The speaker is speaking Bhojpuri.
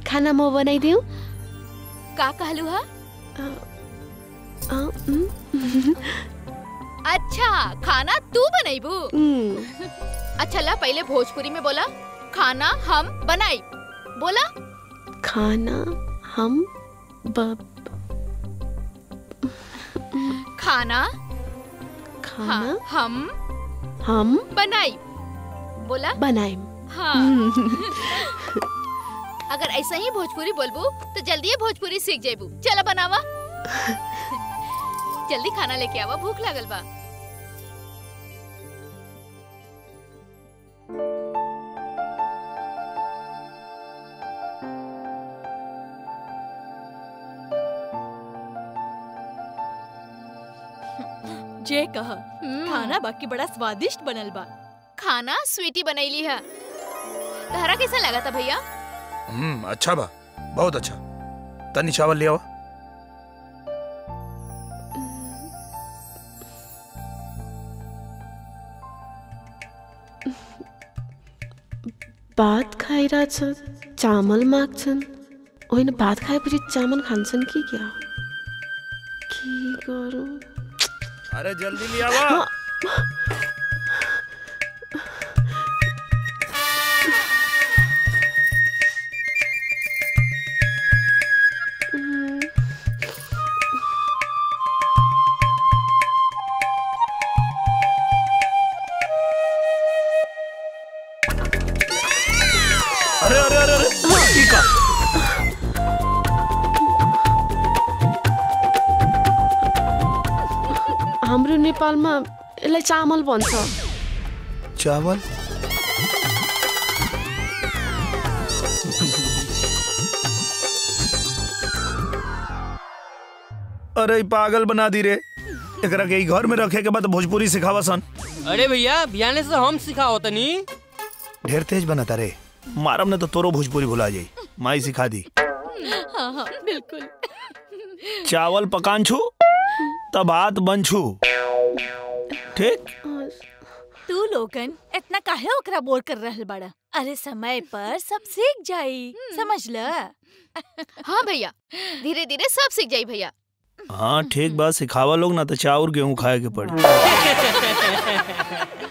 खाना म बनाई देऊ? का कहलू हा? अच्छा, खाना तू बनाईबू? अच्छा ला पहले भोजपुरी में बोला, खाना हम बनाई। बोला खाना हम खाना खाना हम बनाई। बोला बनाई। हाँ। अगर ऐसा ही भोजपुरी बोलबू तो जल्दी ही भोजपुरी सीख जाबू। चला बनावा। जल्दी खाना लेके आवा, भूख लागल बा। जे कहा खाना बाकी बड़ा स्वादिष्ट बनल बा। खाना स्वीटी बनैली है। तहरा कैसा लगा था भैया? अच्छा बा, बहुत अच्छा। तनी चावल ले आवा। भात खाइरहेछ, चामल माग्छन्। होइन, भात खाएपछि चामल खान्छन् कि क्या? के गरौँ? अरे जल्दी ले आवा। अरे अरे अरे अरे ठीक है। हाम्रो नेपालमा यसलाई चामल भन्छ। चावल? अरे पागल बना दी रे। एकरा के घर में रखे के बाद भोजपुरी सिखावा सन। अरे भैया बियाने से हम सिखाओ तनी। ढेर तेज बनाता रे, मारम ने तो तोरो भोजपुरी भुला जाई। माई सिखा दी। हाँ हाँ बिल्कुल। चावल पकान छू तब हाथ बन छू। ठीक? तू लोगन इतना काहे ओकरा बोर कर रहल बाड़ा? अरे समय पर सब सीख जाई, समझ ल? हाँ भैया, धीरे धीरे सब सीख जाई भैया। हाँ ठीक बात, सिखावा लोग ना तो चाउर गेहूं खाए के पड़ी।